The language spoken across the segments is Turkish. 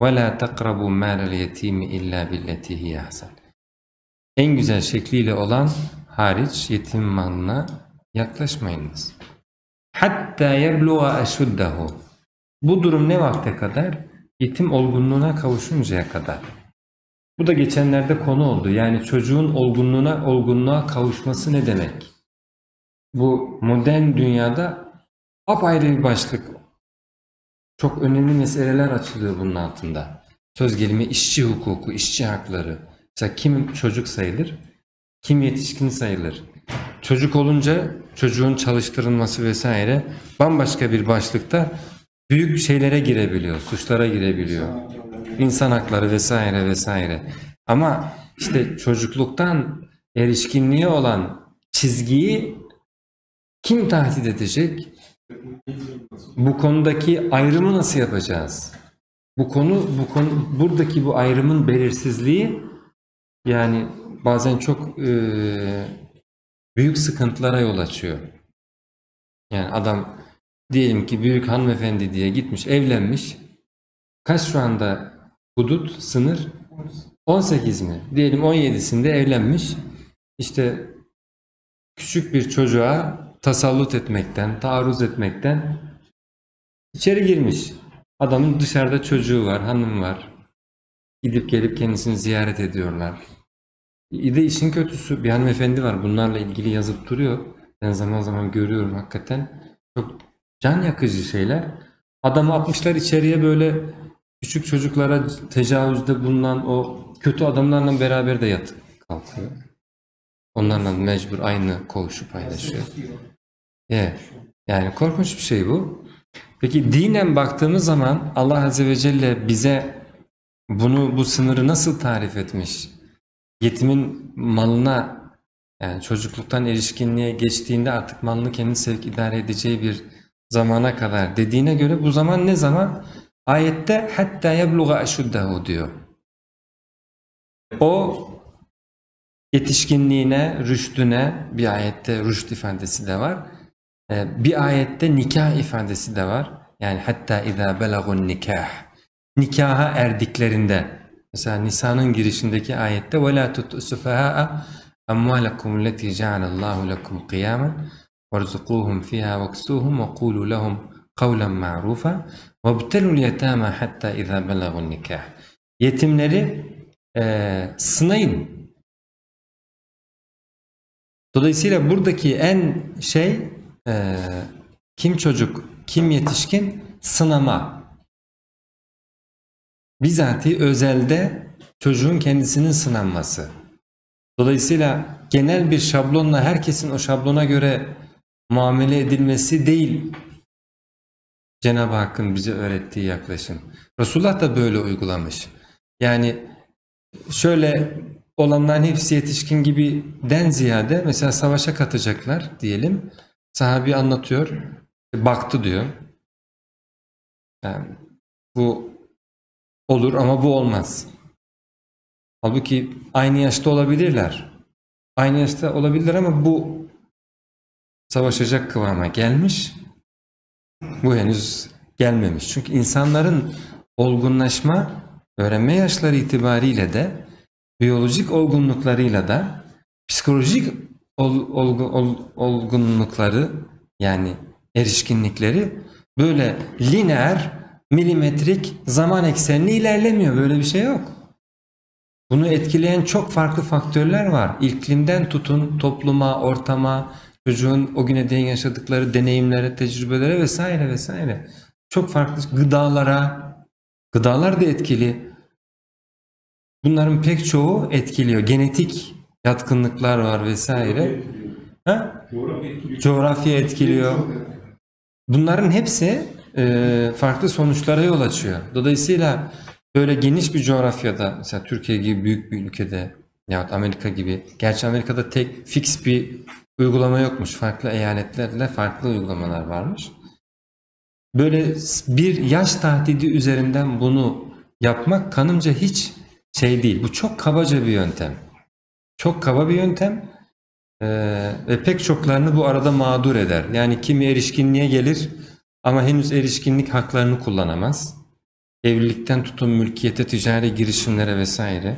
وَلَا تَقْرَبُوا مَالَ الْيَتِيمِ اِلَّا بِالَّتِي هِيَ اَحْسَنُ. En güzel şekliyle olan hariç yetim malına yaklaşmayınız. Hatta yebluğa eşuddehu. Bu durum ne vakte kadar? Yetim olgunluğuna kavuşuncaya kadar. Bu da geçenlerde konu oldu. Yani çocuğun olgunluğa kavuşması ne demek? Bu modern dünyada apayrı bir başlık. Çok önemli meseleler açılıyor bunun altında. Söz gelimi işçi hukuku, işçi hakları. Mesela kim çocuk sayılır, kim yetişkin sayılır. Çocuk olunca çocuğun çalıştırılması vesaire bambaşka bir başlıkta büyük şeylere girebiliyor, suçlara girebiliyor. İnsan hakları vesaire vesaire. Ama işte çocukluktan erişkinliğe olan çizgiyi kim tahdit edecek? Bu konudaki ayrımı nasıl yapacağız? Bu konu buradaki bu ayrımın belirsizliği yani bazen çok büyük sıkıntılara yol açıyor. Yani adam diyelim ki büyük hanımefendi diye gitmiş, evlenmiş. Kaç şu anda hudut, sınır? 18 mi? Diyelim 17'sinde evlenmiş. İşte küçük bir çocuğa tasallut etmekten, taarruz etmekten içeri girmiş. Adamın dışarıda çocuğu var, hanım var. Gidip gelip kendisini ziyaret ediyorlar. Bir de işin kötüsü bir hanımefendi var. Bunlarla ilgili yazıp duruyor. Ben zaman zaman görüyorum hakikaten. Çok can yakıcı şeyler. Adamı atmışlar içeriye böyle küçük çocuklara tecavüzde bulunan o kötü adamlarla beraber de yatıp kalkıyor. Onlarla mecbur aynı koğuşu paylaşıyor. Evet. Yani korkunç bir şey bu. Peki dinen baktığımız zaman Allah Azze ve Celle bize bu sınırı nasıl tarif etmiş? Yetimin malına yani çocukluktan erişkinliğe geçtiğinde artık malını kendi sevk idare edeceği bir zamana kadar dediğine göre bu zaman ne zaman? Ayette hatta yebluğa eşuddehu diyor. O yetişkinliğine, rüştüne bir ayette rüşt ifadesi de var. Bir ayette nikah ifadesi de var. Yani hatta izâ belagun nikah. Nikaha erdiklerinde. Mesela Nisa'nın girişindeki ayette وَلَا تُتْسُفَهَاءَ أَمْوَالَكُمُ الَّتِي جَعَلَ اللّٰهُ لَكُمْ قِيَامًا وَارْزُقُوهُمْ فِيهَا وَاكْسُوهُمْ وَقُولُوا لَهُمْ قَوْلًا مَعْرُوفًا وَابْتَلُوا الْيَتَامَى حَتَّى اِذَا بَلَغُوا النِّكَاحِ. Yetimleri sınayın. Dolayısıyla buradaki en kim çocuk, kim yetişkin sınama. Bizatihi özelde çocuğun kendisinin sınanması. Dolayısıyla genel bir şablonla herkesin o şablona göre muamele edilmesi değil Cenab-ı Hakk'ın bize öğrettiği yaklaşım. Resulullah da böyle uygulamış. Yani şöyle olanların hepsi yetişkin gibiden ziyade mesela savaşa katacaklar diyelim. Sahabi anlatıyor. Baktı diyor. Yani bu olur ama bu olmaz. Halbuki aynı yaşta olabilirler. Aynı yaşta olabilirler ama bu savaşacak kıvama gelmiş. Bu henüz gelmemiş. Çünkü insanların olgunlaşma, öğrenme yaşları itibariyle de biyolojik olgunluklarıyla da psikolojik olgunlukları yani erişkinlikleri böyle lineer, milimetrik zaman eksenli ilerlemiyor. Böyle bir şey yok. Bunu etkileyen çok farklı faktörler var. İklimden tutun topluma, ortama, çocuğun o güne değin yaşadıkları deneyimlere, tecrübelere vesaire vesaire. Çok farklı gıdalar da etkili. Bunların pek çoğu etkiliyor. Genetik yatkınlıklar var vesaire. Coğrafya etkiliyor. Bunların hepsi farklı sonuçlara yol açıyor. Dolayısıyla böyle geniş bir coğrafyada, mesela Türkiye gibi büyük bir ülkede yahut Amerika gibi, gerçi Amerika'da tek fix bir uygulama yokmuş. Farklı eyaletlerle farklı uygulamalar varmış. Böyle bir yaş tahdidi üzerinden bunu yapmak kanımca hiç değil. Bu çok kabaca bir yöntem. Çok kaba bir yöntem ve pek çoklarını bu arada mağdur eder. Yani kimi erişkinliğe gelir ama henüz erişkinlik haklarını kullanamaz. Evlilikten tutun mülkiyete, ticari girişimlere vesaire.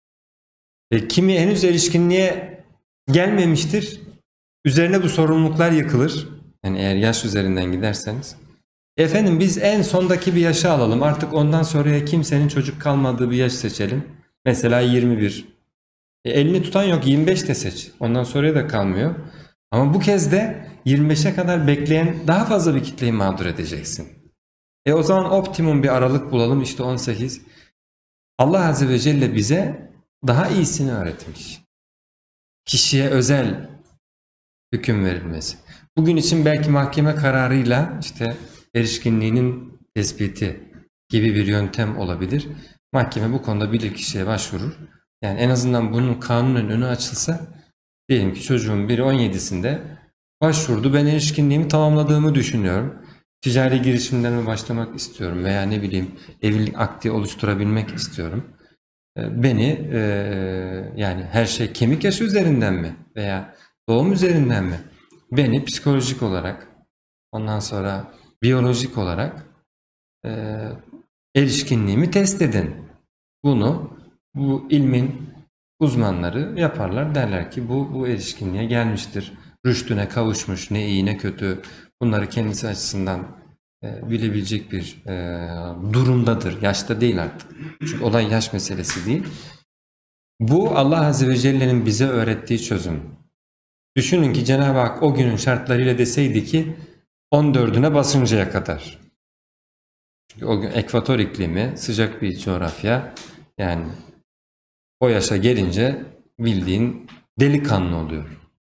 Kimi henüz erişkinliğe gelmemiştir. Üzerine bu sorumluluklar yıkılır. Yani eğer yaş üzerinden giderseniz. Efendim biz en sondaki bir yaşı alalım. Artık ondan sonraya kimsenin çocuk kalmadığı bir yaş seçelim. Mesela 21. Elini tutan yok, 25 de seç. Ondan sonraya da kalmıyor. Ama bu kez de 25'e kadar bekleyen daha fazla bir kitleyi mağdur edeceksin. O zaman optimum bir aralık bulalım, işte 18. Allah Azze ve Celle bize daha iyisini öğretmiş. Kişiye özel hüküm verilmesi. Bugün için belki mahkeme kararıyla işte erişkinliğinin tespiti gibi bir yöntem olabilir. Mahkeme bu konuda bilirkişiye başvurur. Yani en azından bunun kanunen önü açılsa, diyelim ki çocuğun biri 17'sinde başvurdu, ben erişkinliğimi tamamladığımı düşünüyorum. Ticari girişimlerime başlamak istiyorum veya ne bileyim evlilik akdi oluşturabilmek istiyorum. Beni yani her şey kemik yaşı üzerinden mi veya doğum üzerinden mi? Beni psikolojik olarak, ondan sonra biyolojik olarak erişkinliğimi test edin. Bunu bu ilmin uzmanları yaparlar. Derler ki bu erişkinliğe gelmiştir. Rüştüne kavuşmuş, ne iyi ne kötü. Bunları kendisi açısından bilebilecek bir durumdadır. Yaşta değil artık. Çünkü olay yaş meselesi değil. Bu Allah Azze ve Celle'nin bize öğrettiği çözüm. Düşünün ki Cenab-ı Hak o günün şartlarıyla deseydi ki 14'üne basıncaya kadar. Çünkü o gün ekvator iklimi, sıcak bir coğrafya, yani o yaşa gelince bildiğin delikanlı oluyor.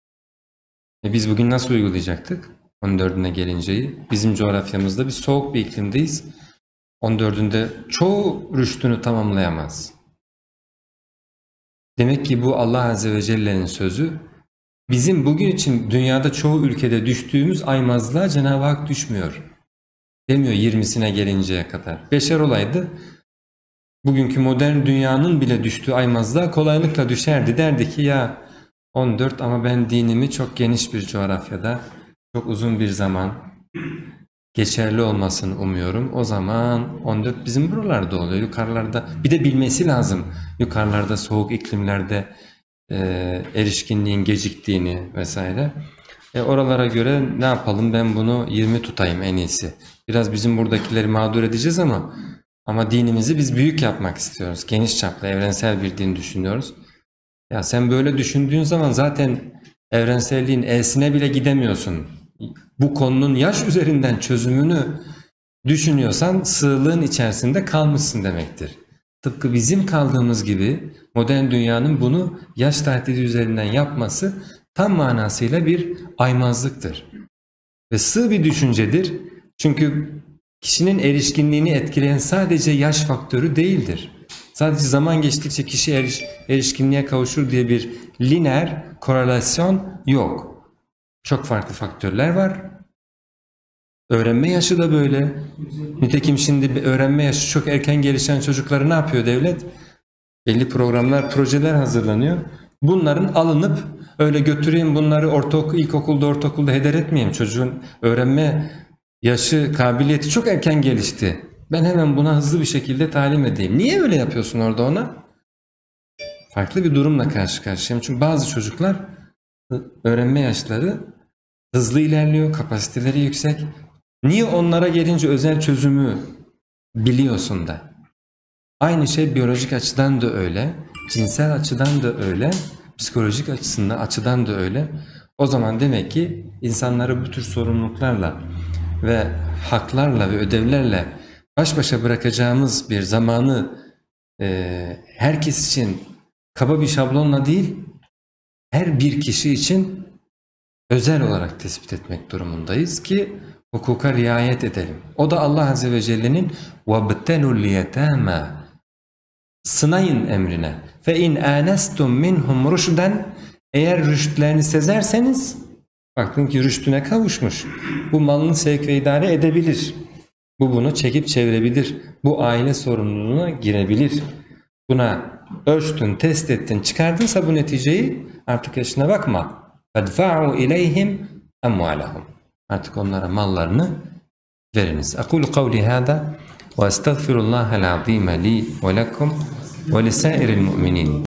Biz bugün nasıl uygulayacaktık 14'üne gelinceyi? Bizim coğrafyamızda bir soğuk bir iklimdeyiz. 14'ünde çoğu rüştünü tamamlayamaz. Demek ki bu Allah Azze ve Celle'nin sözü. Bizim bugün için dünyada çoğu ülkede düştüğümüz aymazlığa Cenab-ı Hak düşmüyor. Demiyor 20'sine gelinceye kadar. Beşer olaydı, bugünkü modern dünyanın bile düştüğü aymazlığa kolaylıkla düşerdi. Derdi ki ya 14 ama ben dinimi çok geniş bir coğrafyada, çok uzun bir zaman geçerli olmasını umuyorum. O zaman 14 bizim buralarda oluyor. Yukarılarda bir de bilmesi lazım. Yukarılarda soğuk iklimlerde erişkinliğin geciktiğini vesaire. Oralara göre ne yapalım, ben bunu 20 tutayım en iyisi. Biraz bizim buradakileri mağdur edeceğiz ama dinimizi biz büyük yapmak istiyoruz. Geniş çaplı, evrensel bir din düşünüyoruz. Ya sen böyle düşündüğün zaman zaten evrenselliğin E'sine bile gidemiyorsun. Bu konunun yaş üzerinden çözümünü düşünüyorsan sığlığın içerisinde kalmışsın demektir. Tıpkı bizim kaldığımız gibi modern dünyanın bunu yaş tahdidi üzerinden yapması tam manasıyla bir aymazlıktır. Ve sığ bir düşüncedir. Çünkü kişinin erişkinliğini etkileyen sadece yaş faktörü değildir. Sadece zaman geçtikçe kişi erişkinliğe kavuşur diye bir lineer korelasyon yok. Çok farklı faktörler var. Öğrenme yaşı da böyle. Nitekim şimdi öğrenme yaşı çok erken gelişen çocukları ne yapıyor devlet? Belli programlar, projeler hazırlanıyor. Bunların alınıp öyle götüreyim bunları ilkokulda, ortaokulda heder etmeyeyim. Çocuğun öğrenme yaşı, kabiliyeti çok erken gelişti. Ben hemen buna hızlı bir şekilde talim edeyim. Niye öyle yapıyorsun orada ona? Farklı bir durumla karşı karşıyayım. Çünkü bazı çocuklar öğrenme yaşları hızlı ilerliyor, kapasiteleri yüksek. Niye onlara gelince özel çözümü biliyorsun da? Aynı şey biyolojik açıdan da öyle, cinsel açıdan da öyle, psikolojik açıdan da öyle. O zaman demek ki insanları bu tür sorumluluklarla ve haklarla ve ödevlerle baş başa bırakacağımız bir zamanı herkes için kaba bir şablonla değil, her bir kişi için özel olarak tespit etmek durumundayız ki hukuka riayet edelim. O da Allah Azze ve Celle'nin وَابْتَلُوا الْيَتَامَا sınayın emrine. فَاِنْ آنَسْتُمْ مِنْهُمْ رُشْدًا eğer rüştlerini sezerseniz, baktın ki rüştüne kavuşmuş. Bu malını sevk ve idare edebilir. Bu bunu çekip çevirebilir. Bu aile sorumluluğuna girebilir. Buna ölçtün, test ettin, çıkardınsa bu neticeyi artık yaşına bakma. فَدْفَعُوا اِلَيْهِمْ اَمْوَالَهُمْ artık onlara mallarını veriniz. أقول قولي هذا وأستغفر الله العظيم لي ولكم ولسائر المؤمنين.